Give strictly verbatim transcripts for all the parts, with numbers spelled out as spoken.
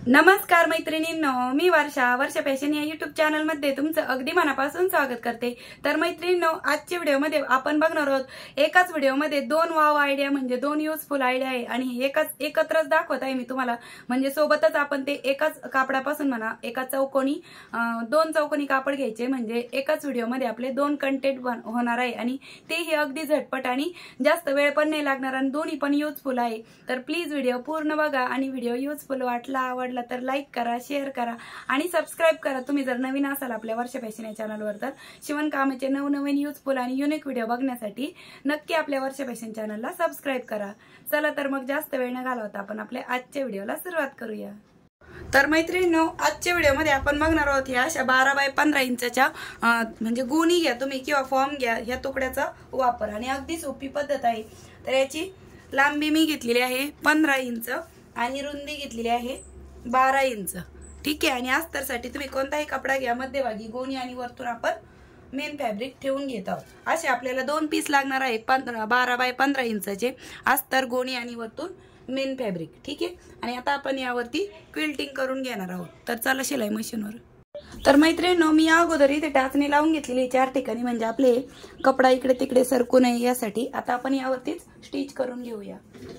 नमस्कार मैत्रिणींनो, मी वर्षा वर्षा फॅशन या युट्यूब चॅनल मध्ये तुमचं अगदी मनापासून स्वागत करते। तर मैत्रिणींनो, आजच्या व्हिडिओमध्ये आपण बघणार आहोत एकाच व्हिडिओमध्ये दोन वाव आयडिया म्हणजे दोन युजफुल आयडिया आहे आणि एकाच एकत्रच दाखवत आहे मी तुम्हाला। म्हणजे सोबतच आपण ते एकाच कापडापासून म्हणा एका चौकोनी दोन चौकोनी कापड घ्यायचे म्हणजे एकाच व्हिडिओमध्ये आपले दोन कंटेंट होणार आहे आणि तेही अगदी झटपट आणि जास्त वेळ पण नाही लागणार आणि दोन्ही पण युजफुल आहे। तर प्लीज व्हिडिओ पूर्ण बघा आणि व्हिडिओ युजफुल वाटला आवडला तर लाईक करा, शेअर करा आणि सबस्क्राइब करा। तुम्ही जर नवीन असाल आपल्या वर्षा फॅशन या चॅनलवर तर शिवणकामाचे नवनवीन युजफुल आणि युनिक व्हिडिओ बघण्यासाठी नक्की आपल्या वर्षा फॅशन चॅनलला सबस्क्राइब करा। चला तर मग जास्त वेळ न घालवता आपण आपल्या आजच्या व्हिडिओला सुरुवात करूया। तर मैत्रिणींनो, आजच्या व्हिडिओमध्ये आपण बघणार आहोत या अशा बारा बाय पंधरा इंचच्या म्हणजे गुणी घ्या तुम्ही किंवा फॉर्म घ्या ह्या तुकड्याचा वापर आणि अगदी सोपी पद्धत आहे। तर याची लांबी मी घेतलेली आहे पंधरा इंच आणि रुंदी घेतलेली आहे बारा इंच। ठीक आहे, आणि अस्तरसाठी तुम्ही कोणताही कपडा घ्या, मध्यभागी गोणी आणि वरतून आपण मेन फॅब्रिक ठेवून घेत आहोत। असे आपल्याला दोन पीस लागणार आहे पंधरा बारा बाय पंधरा इंचचे अस्तर, गोणी आणि वरतून मेन फॅब्रिक। ठीक आहे, आणि आता आपण यावरती क्विल्टिंग करून घेणार आहोत। तर चला शिलाई मशीनवर। तर मैत्रिणींनो, मी अगोदर इथे टाचणी लावून घेतलेली चार ठिकाणी म्हणजे आपले कपडा इकडे तिकडे सरकू नये यासाठी। आता आपण यावरतीच स्टिच करून घेऊया।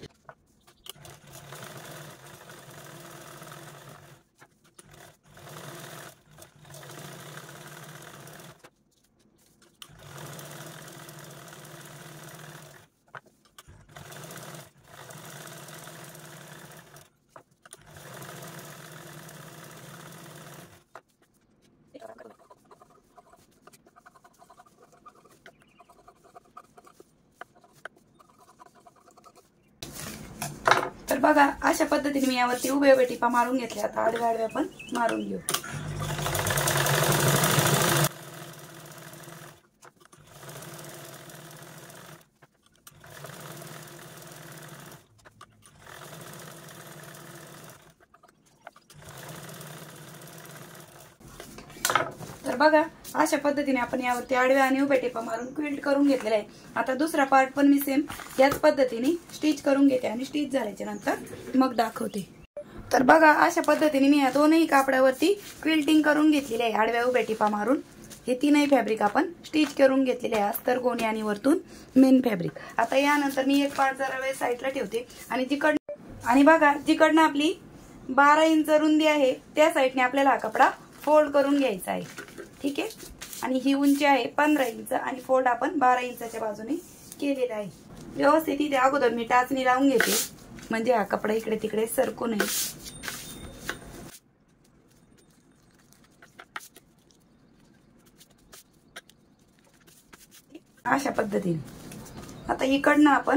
तर बघा, अशा पद्धतीने मी यावरती उभ्या उभ्या टिपा मारून घेतल्या। आता आडव्या आडव्या पण मारून घेऊ। तर बघा, अशा पद्धतीने आपण यावरती आडव्या आणि उभ्या टिपा मारून क्विल्ट करून घेतलेला आहे। आता दुसरा पार्ट पण मी सेम याच पद्धतीने स्टिच करून घेते आणि स्टिच झाल्याच्या नंतर मग दाखवते। तर बघा, अशा पद्धतीने मी या दोनही कापडावरती क्विल्टिंग करून घेतलेली आहे आडव्या उभ्या टिपा मारून। हे तीनही फॅब्रिक आपण स्टिच करून घेतलेले आहे, अस्तर, गोणी आणि वरतून मेन फॅब्रिक। आता यानंतर मी एक पार्ट जरा वेळ साईडला ठेवते आणि जिकड आणि बघा जिकडनं आपली बारा इंच रुंदी आहे त्या साईडने आपल्याला हा कपडा फोल्ड करून घ्यायचा आहे। ठीक आहे, आणि ही उंची आहे पंधरा इंच आणि फोल्ड आपण बारा इंचाच्या बाजूने केलेला आहे। व्यवस्थित इथे अगोदर मी टाचणी लावून घेते म्हणजे हा कपडा इकडे तिकडे सरकू नये। अशा पद्धतीने आता इकडनं आपण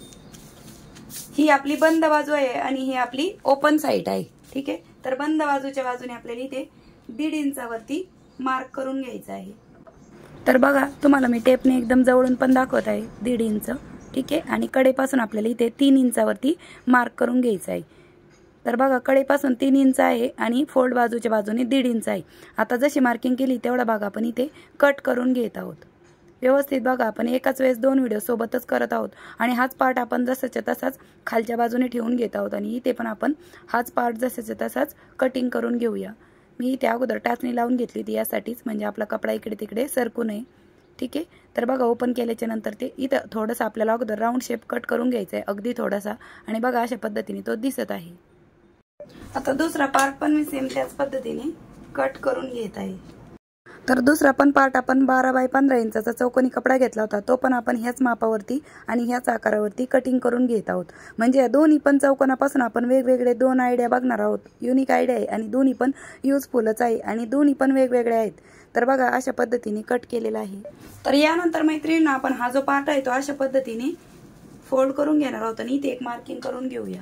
ही आपली बंद बाजू आहे आणि ही आपली ओपन साइड आहे। ठीक आहे, तर बंद बाजूच्या बाजूने आपल्याला इथे दीड इंचावरती मार्क करून घ्यायचा आहे। तर बघा, तुम्हाला मी टेपने एकदम जवळून पण दाखवत आहे दीड इंच। ठीक आहे, आणि कडेपासून आपल्याला इथे तीन इंचावरती मार्क करून घ्यायचं आहे। तर बघा, कडेपासून तीन इंच आहे आणि फोल्ड बाजूच्या बाजूने दीड इंच आहे। आता जशी मार्किंग केली तेवढा भाग आपण इथे कट करून घेत आहोत। व्यवस्थित बघा, आपण एकाच वेळेस दोन व्हिडिओ सोबतच करत आहोत आणि हाच पार्ट आपण जसाच्या तसाच खालच्या बाजूने ठेवून घेत आहोत आणि इथे पण आपण हाच पार्ट जसाच्या तसाच कटिंग करून घेऊया। मी इथे अगोदर टाचणी लावून घेतली ती यासाठीच म्हणजे आपला कपडा इकडे तिकडे सरकू नये। ठीक आहे, तर बघा ओपन केल्याच्या नंतर ते इथं थोडंसं आपल्याला अगोदर राऊंड शेप कट करून घ्यायचा आहे, अगदी थोडासा, आणि बघा अशा पद्धतीने तो दिसत आहे। आता दुसरा पार्ट पण मी सेम त्याच पद्धतीने कट करून घेत आहे। तर दुसरा पण पार्ट आपण बारा बाय पंधरा इंचाचा चौकोनी कपडा घेतला होता, तो पण आपण ह्याच मापावरती आणि ह्याच आकारावरती कटिंग करून घेत आहोत। म्हणजे या दोन्ही पण चौकोनापासून आपण वेगवेगळे दोन आयडिया बघणार आहोत। युनिक आयडिया आहे आणि दोन्ही पण युजफुलच आहे आणि दोन्ही पण वेगवेगळे आहेत। तर बघा, अशा पद्धतीने कट केलेला आहे। तर यानंतर मैत्रिणींना आपण हा जो पार्ट आहे तो अशा पद्धतीने फोल्ड करून घेणार आहोत आणि इथे एक मार्किंग करून घेऊया।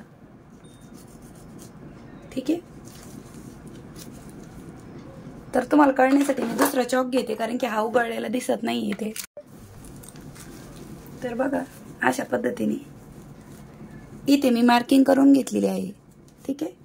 ठीक आहे, तर तुम्हाला कळण्यासाठी मी दुसरा चॉक घेते कारण की हा उघडलेला दिसत नाही इथे। तर बघा, अशा पद्धतीने इथे मी मार्किंग करून घेतलेली आहे। ठीक आहे,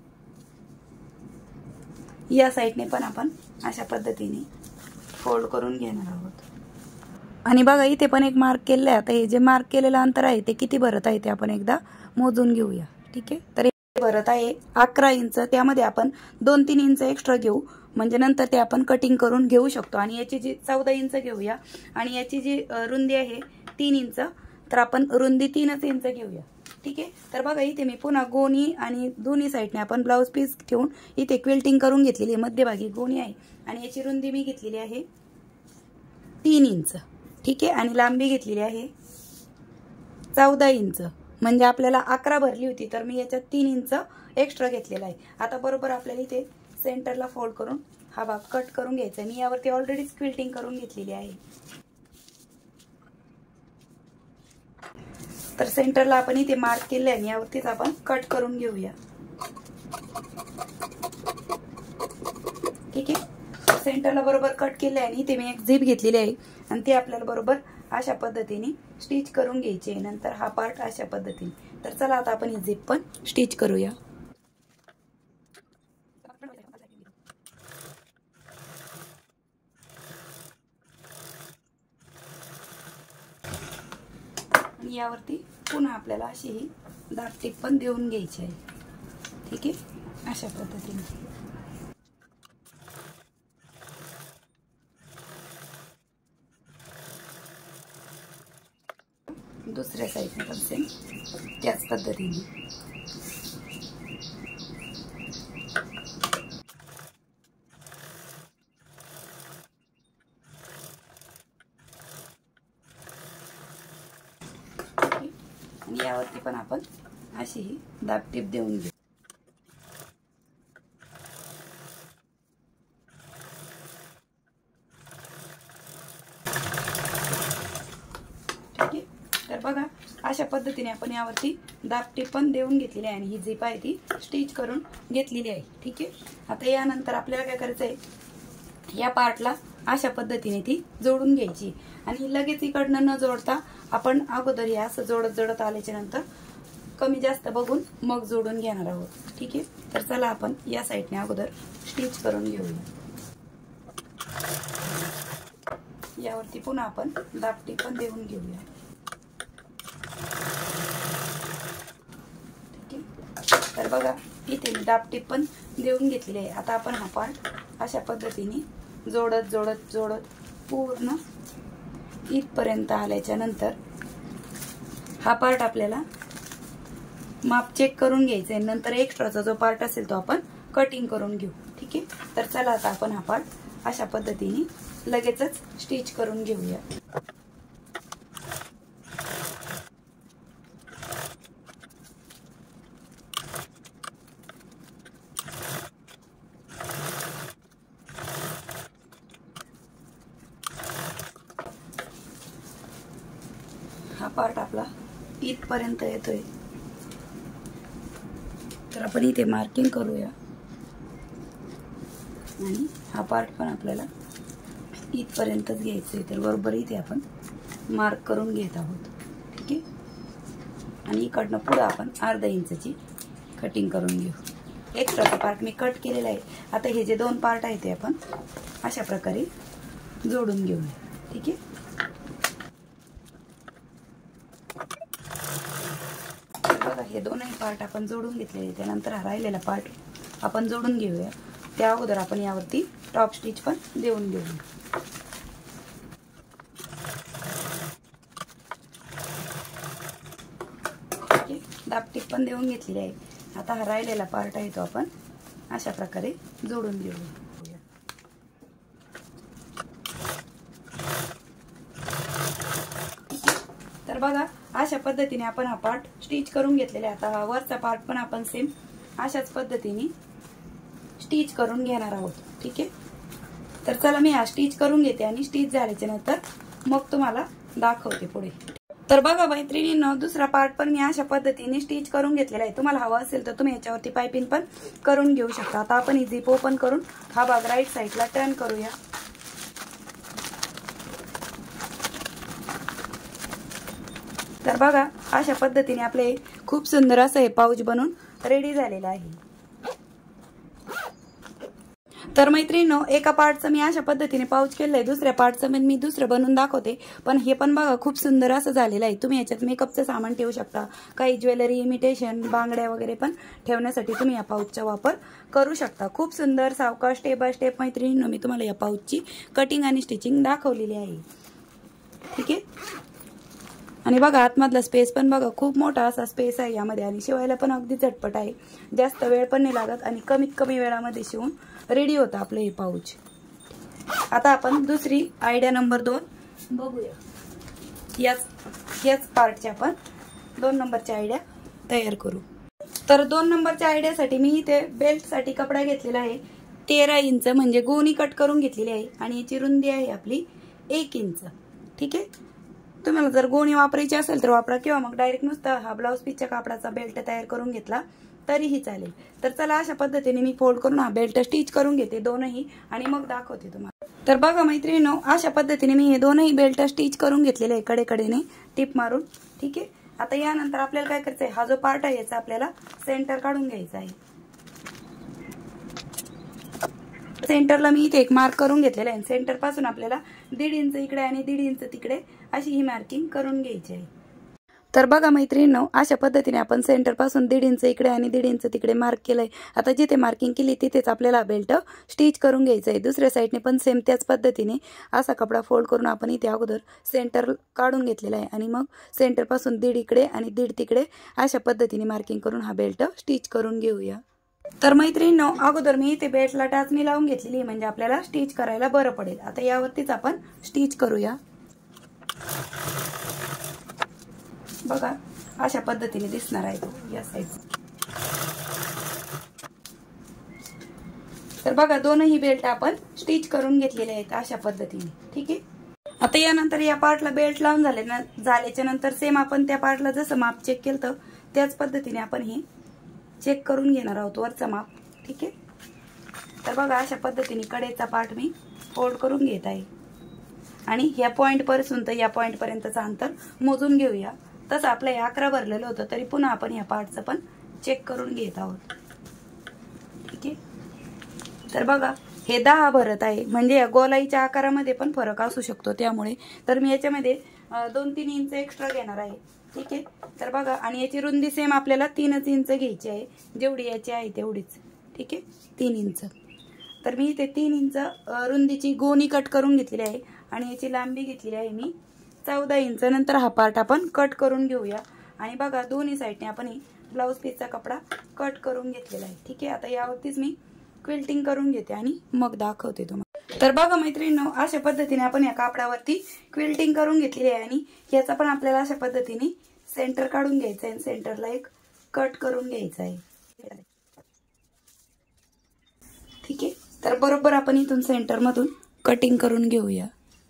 या साइडने पण आपण अशा पद्धतीने फोल्ड करून घेणार आहोत आणि बघा इथे पण एक मार्क केलेला आहे। आता हे जे मार्क केलेलं अंतर आहे ते किती भरत आहे ते आपण एकदा मोजून घेऊया। ठीक आहे, तर भरत आहे अकरा इंच, त्यामध्ये आपण दोन तीन इंच एक्स्ट्रा घेऊ, म्हणजे नंतर ते आपण कटिंग करून घेऊ शकतो। आणि याची जी चौदा इंच घेऊया आणि याची जी रुंदी आहे तीन इंच, तर आपण रुंदी तीनच इंच घेऊया। ठीक आहे, तर बघा इथे मी पुन्हा गोणी आणि दोन्ही साईडने आपण ब्लाउज पीस ठेवून इथे क्विल्टिंग करून घेतलेली आहे। मध्यभागी गोणी आहे आणि याची रुंदी मी घेतलेली आहे तीन इंच। ठीक आहे, आणि लांबी घेतलेली आहे चौदा इंच, म्हणजे आपल्याला अकरा भरली होती तर मी याच्यात तीन इंच एक्स्ट्रा घेतलेला आहे। आता बरोबर आपल्याला इथे सेंटरला फोल्ड करून हा भाग कट करून घ्यायचा आहे। मी यावरती ऑलरेडी क्विल्टिंग करून घेतलेली आहे। तर सेंटरला आपण इथे मार्क केले आहे, यावरतीच आपण कट करून घेऊया। ठीक आहे, सेंटरला बरोबर कट केले आहे आणि इथे मी एक झिप घेतलेली आहे आणि ती आपल्याला बरोबर अशा पद्धतीने स्टिच करून घ्यायची आहे। नंतर हा पार्ट अशा पद्धतीने, तर चला आता आपण ही झिप पण स्टिच करूया। आणि यावरती पुन्हा आपल्याला अशी ही दाब टीप पण देऊन घ्यायची आहे। ठीक आहे, अशा पद्धतीने दुसऱ्या साईडने पण सेम त्याच पद्धतीने। आणि यावरती पण आपण अशी ही दाब टीप देऊन घेऊ। तर बघा अशा पद्धतीने आपण यावरती दाब टीप पण देऊन घेतलेली आहे आणि ही झिप आहे ती स्टिच करून घेतलेली आहे। ठीक आहे, आता यानंतर आपल्याला काय करायचं आहे, या पार्टला अशा पद्धतीने ती जोडून घ्यायची आणि लगेच इकडनं न जोडता आपण अगोदर हे असं जोडत जोडत आल्याच्या नंतर कमी जास्त बघून मग जोडून घेणार आहोत। ठीक आहे, तर चला आपण या साईडने अगोदर स्टिच करून घेऊया। यावरती पुन्हा आपण दाब टीप पण देऊन घेऊया। तर बघा इथे मी दाब टीप पण देऊन घेतलेली आहे। आता आपण हा पार्ट अशा पद्धतीने जोडत जोडत जोडत पूर्ण इथपर्यंत आल्याच्या नंतर हा पार्ट आपल्याला माप चेक करून घ्यायचा आहे। नंतर एक्स्ट्राचा जो पार्ट असेल तो आपण कटिंग करून घेऊ। ठीक आहे, तर चला आता आपण हा पार्ट अशा पद्धतीने लगेचच स्टिच करून घेऊया। हा पार्ट आपला इथपर्यंत येतोय, तर आपण इथे मार्किंग करूया आणि हा पार्ट पण आपल्याला इथपर्यंतच घ्यायचा आहे। तर बरोबर इथे आपण मार्क करून घेत आहोत। ठीक आहे, आणि इकडनं पुढे आपण अर्धा इंचची कटिंग करून घेऊ। एक्स्ट्राचा पार्ट मी कट केलेला आहे। आता हे जे दोन पार्ट आहेत ते आपण अशा प्रकारे जोडून घेऊया। ठीक आहे, बघा हे दोनही पार्ट आपण जोडून घेतलेले, त्यानंतर हा राहिलेला पार्ट आपण जोडून घेऊया। त्या अगोदर आपण यावरती टॉप स्टिच पण देऊन घेऊया। दाब टीप पण देऊन घेतलेली आहे। आता हा राहिलेला पार्ट आहे तो आपण अशा प्रकारे जोडून घेऊया। तर बघा अशा पद्धतीने आपण हा पार्ट स्टिच करून घेतलेला आहे। आता हा वरचा पार्ट पण आपण सेम अशाच पद्धतीने स्टिच करून घेणार आहोत। ठीक आहे, तर चला मी हा स्टिच करून घेते आणि स्टिच झाल्याच्या नंतर मग तुम्हाला दाखवते पुढे। तर बघा मैत्रिणींनो, दुसरा पार्ट पण मी अशा पद्धतीने स्टिच करून घेतलेला आहे। तुम्हाला हवा असेल तर तुम्ही याच्यावरती पाइपिंग पण करून घेऊ शकता। आता आपण ही झिप ओपन करून हा भाग राईट साईडला टर्न करूया। तर बघा अशा पद्धतीने आपले खूप सुंदर असं हे पाऊच बनून रेडी झालेलं आहे। तर मैत्रिणींनो, एका पार्टचं मी अशा पद्धतीने पाऊच केलंय, दुसऱ्या पार्टचं मी मी दुसरं बनवून दाखवते. पण हे पण बघा खूप सुंदर असं झालेलं आहे. तुम्ही याच्यात मेकअपचं सामान ठेवू शकता, काही ज्वेलरी, इमिटेशन, बांगड्या वगैरे पण ठेवण्यासाठी तुम्ही या पाऊचचा वापर करू शकता. खूप सुंदर सावकाश स्टेप बाय स्टेप मैत्रिणींनो मी तुम्हाला या पाऊचची कटिंग आणि स्टिचिंग दाखवलेली आहे. ठीक आहे. आणि बघा आतमधला स्पेस पण बघा खूप मोठा असा स्पेस आहे यामध्ये आणि शिवायला पण अगदी झटपट आहे. जास्त वेळ पण नाही लागत आणि कमीत कमी वेळामध्ये शिवून रेडी होतं आपलं हे पाऊच. आता आपण दुसरी आयडिया नंबर दोन बघूया. याच याच पार्टची आपण दोन नंबरची आयडिया तयार करू. तर दोन नंबरच्या आयडियासाठी मी इथे बेल्टसाठी कपडा घेतलेला आहे तेरा इंच, म्हणजे गोणी कट करून घेतलेली आहे आणि याची रुंदी आहे आपली एक इंच. ठीक आहे. तुम्हाला जर गोणी वापरायची असेल तर वापरा, किंवा मग डायरेक्ट नुसता हा ब्लाऊज पीसच्या कापडाचा बेल्ट तयार करून घेतला तरीही चालेल. तर चला अशा पद्धतीने मी फोल्ड करून हा बेल्ट स्टिच करून घेते दोनही आणि मग दाखवते तुम्हाला. तर बघा मैत्रिणींनो, अशा पद्धतीने मी हे दोनही बेल्ट स्टिच करून घेतलेले आहे कडेकडेने टिप मारून. ठीक आहे. आता यानंतर आपल्याला काय करायचं आहे, हा जो पार्ट आहे याचा आपल्याला सेंटर काढून घ्यायचा आहे. सेंटरला मी इथे एक मार्क करून घेतलेला आहे. सेंटर पासून आपल्याला दीड इंच इकडे आणि दीड इंच तिकडे अशी ही मार्किंग करून घ्यायची आहे. तर बघा मैत्रिणींनो, अशा पद्धतीने आपण सेंटर पासून दीड इंच इकडे आणि दीड इंच तिकडे मार्क केलंय. आता जिथे मार्किंग केली तिथेच आपल्याला बेल्ट स्टिच करून घ्यायचं आहे. दुसऱ्या साईडने पण सेम त्याच पद्धतीने असा कपडा फोल्ड करून आपण इथे अगोदर सेंटर काढून घेतलेला आहे आणि मग सेंटर पासून दीड इकडे आणि दीड तिकडे अशा पद्धतीने मार्किंग करून हा बेल्ट स्टिच करून घेऊया. तर मैत्रिणींनो, अगोदर मी इथे बेल्टला टाचणी लावून घेतलेली आहे, म्हणजे आपल्याला स्टिच करायला बरं पडेल. आता यावरतीच आपण स्टिच करूया. बघा अशा पद्धतीने दिसणार आहे तो या साईड. तर बघा दोनही बेल्ट आपण स्टिच करून घेतलेले आहेत अशा पद्धतीने. ठीक आहे. आता यानंतर या पार्टला बेल्ट लावून झाले ना झाल्याच्या नंतर सेम आपण त्या पार्टला जसं माप चेक केलं तर त्याच पद्धतीने आपण हे चेक करून घेणार आहोत वरचा माप. ठीक आहे. तर बघा अशा पद्धतीने कडेचा पार्ट मी फोल्ड करून घेत आहे आणि ह्या पॉइंट पासून तर या पॉइंट पर्यंतचं अंतर मोजून घेऊया. तसं आपलं हे अकरा भरलेलं होतं तरी पुन्हा आपण ह्या पार्टचं पण चेक करून घेत आहोत. ठीक आहे. तर बघा हे दहा भरत आहे, म्हणजे या गोलाईच्या आकारामध्ये पण फरक असू शकतो, त्यामुळे तर मी याच्यामध्ये दोन तीन इंच एक्स्ट्रा घेणार आहे. ठीक आहे. तर बघा आणि याची रुंदी सेम आपल्याला तीनच इंच घ्यायची आहे, जेवढी याची आहे तेवढीच. ठीक आहे. तीन इंच. तर मी इथे तीन इंच रुंदीची गोणी कट करून घेतलेली आहे आणि याची लांबी घेतलेली आहे मी चौदा इंच. नंतर हा पार्ट आपण कट करून घेऊया आणि बघा दोन्ही साईडने आपण ही ब्लाऊज पीसचा कपडा कट करून घेतलेला आहे. ठीक आहे. आता यावरतीच मी क्विल्टिंग करून घेते आणि मग दाखवते तुम्हाला. तर बघा मैत्रिणींनो, अशा पद्धतीने आपण या कापडावरती क्विल्टिंग करून घेतलेली आहे आणि याचा पण आपल्याला अशा पद्धतीने सेंटर काढून घ्यायचं आहे, सेंटरला एक कट करून घ्यायचं आहे. ठीक आहे. तर बरोबर आपण इथून सेंटर मधून कटिंग करून घेऊया.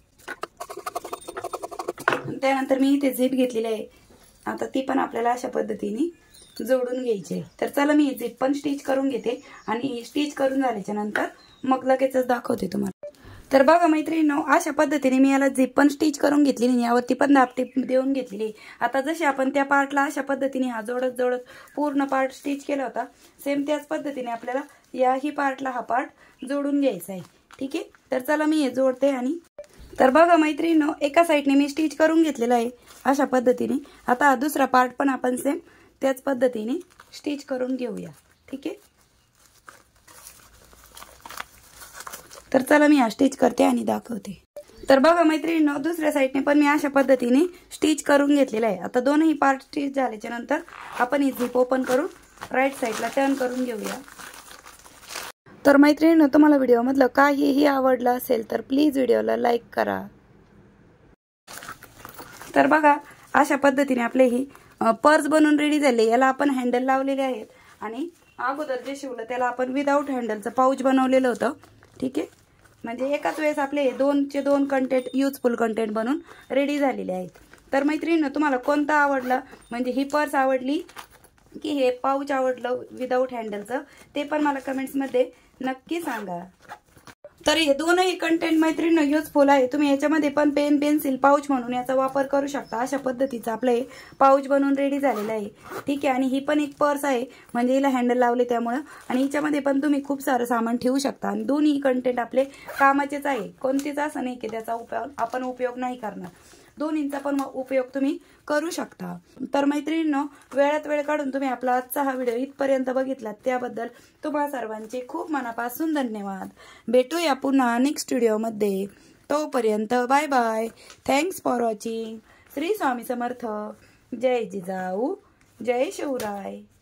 त्यानंतर मी इथे झिप घेतलेली आहे, आता ती पण आपल्याला अशा पद्धतीने जोडून घ्यायची आहे. तर चला मी झिप पण स्टिच करून घेते आणि स्टिच करून झाल्याच्या नंतर मग लगेचच दाखवते तुम्हाला. तर बघा मैत्रिणींनो, अशा पद्धतीने मी याला झिप पण स्टिच करून घेतली आणि यावरती पण दाबटीप देऊन घेतलेली. आता जशी आपण त्या पार्टला अशा पद्धतीने हा जोडत जोडत पूर्ण पार्ट स्टिच केला होता, सेम त्याच पद्धतीने आपल्याला याही पार्टला हा पार्ट जोडून घ्यायचा आहे. ठीक आहे. तर चला मी हे जोडते आणि तर बघा मैत्रिणींनो, एका साईडने मी स्टिच करून घेतलेला आहे अशा पद्धतीने. आता हा दुसरा पार्ट पण आपण सेम त्याच पद्धतीने स्टिच करून घेऊया. ठीक आहे. तर चला मी हा स्टिच करते आणि दाखवते. तर बघा मैत्रिणींनो, दुसऱ्या साईडने पण मी अशा पद्धतीने स्टिच करून घेतलेला आहे. आता दोनही पार्ट स्टिच झाल्याच्या नंतर आपण ही झिप ओपन करून राईट साईडला टर्न करून घेऊया. तर मैत्रिणींनो, तुम्हाला व्हिडिओमधलं काहीही आवडलं असेल तर प्लीज व्हिडिओला लाईक करा. तर बघा अशा पद्धतीने आपले ही पर्स बनवून रेडी झाले. याला आपण हँडल लावलेले आहेत आणि अगोदर जे शिवलं त्याला आपण विदाऊट हँडलचं पाऊच बनवलेलं होतं. ठीक आहे. म्हणजे एकाच वेळेस आपले दोनचे दोन कंटेंट युजफुल कंटेंट बनून रेडी झालेले आहेत. तर मैत्रिणींनो, तुम्हाला कोणता आवडला, म्हणजे ही पर्स आवडली की हे पाऊच आवडलं विदाऊट हँडलचं, ते पण मला कमेंट्समध्ये नक्की सांगा. तर हे दोनही कंटेंट मैत्रिणींनो युजफुल आहे। तुम्ही याच्यामध्ये पण पेन पेन्सिल पाऊच म्हणून याचा वापर करू शकता। अशा पद्धतीचं आपलं हे पाऊच बनवून रेडी झालेलं आहे, ठीक आहे। आणि ही पण एक पर्स आहे, म्हणजे हिला हँडल लावले त्यामुळे, आणि हिच्यामध्ये पण तुम्ही खूप सारं सामान ठेवू शकता। आणि दोन्ही कंटेंट आपले कामाचेच आहे, कोणतेच असं नाही की त्याचा उपयोग आपण उपयोग नाही करणार, दोन्हींचा पण उपयोग तुम्ही करू शकता। तर मैत्रिणींनो, वेळात वेळ काढून तुम्ही आपला आजचा हा व्हिडिओ इथपर्यंत बघितलात त्याबद्दल तुम्हा सर्वांचे खूप मनापासून धन्यवाद। भेटूया पुन्हा नेक्स्ट व्हिडिओमध्ये, तोपर्यंत bye bye, thanks for watching. Shri Swami Samarth, जय जिजाऊ, जय शिवराय।